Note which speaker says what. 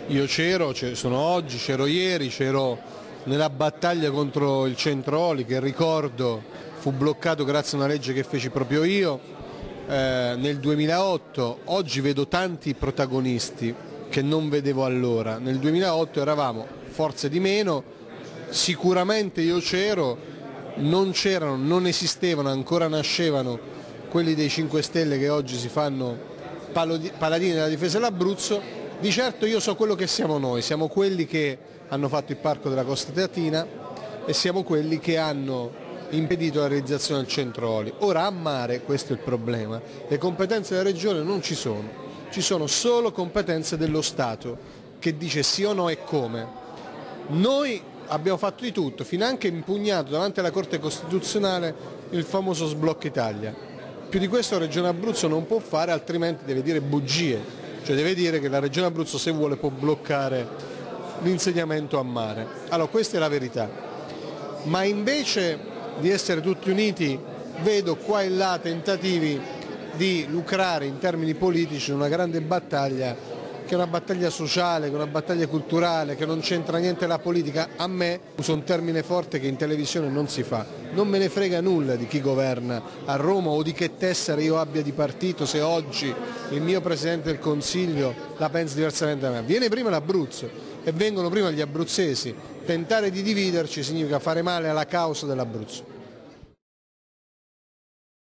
Speaker 1: Io sono oggi, c'ero ieri, c'ero nella battaglia contro il Centroli, che ricordo fu bloccato grazie a una legge che feci proprio io nel 2008. Oggi vedo tanti protagonisti che non vedevo allora. Nel 2008 eravamo forze di meno, sicuramente io c'ero, non esistevano, ancora nascevano quelli dei 5 Stelle che oggi si fanno paladini della difesa dell'Abruzzo. Di certo io so quello che siamo noi, siamo quelli che hanno fatto il Parco della Costa Teatina e siamo quelli che hanno impedito la realizzazione del centro oli. Ora a mare, questo è il problema, le competenze della Regione non ci sono solo competenze dello Stato che dice sì o no e come. Noi abbiamo fatto di tutto, finanche impugnato davanti alla Corte Costituzionale il famoso sblocca Italia. Più di questo la Regione Abruzzo non può fare, altrimenti deve dire bugie. Cioè deve dire che la Regione Abruzzo, se vuole, può bloccare l'insediamento a mare. Allora questa è la verità. Ma invece di essere tutti uniti vedo qua e là tentativi di lucrare in termini politici una grande battaglia, che è una battaglia sociale, che è una battaglia culturale, che non c'entra niente la politica. A me, uso un termine forte che in televisione non si fa, non me ne frega nulla di chi governa a Roma o di che tessera io abbia di partito, se oggi il mio Presidente del Consiglio la pensa diversamente da me. Viene prima l'Abruzzo e vengono prima gli abruzzesi. Tentare di dividerci significa fare male alla causa dell'Abruzzo.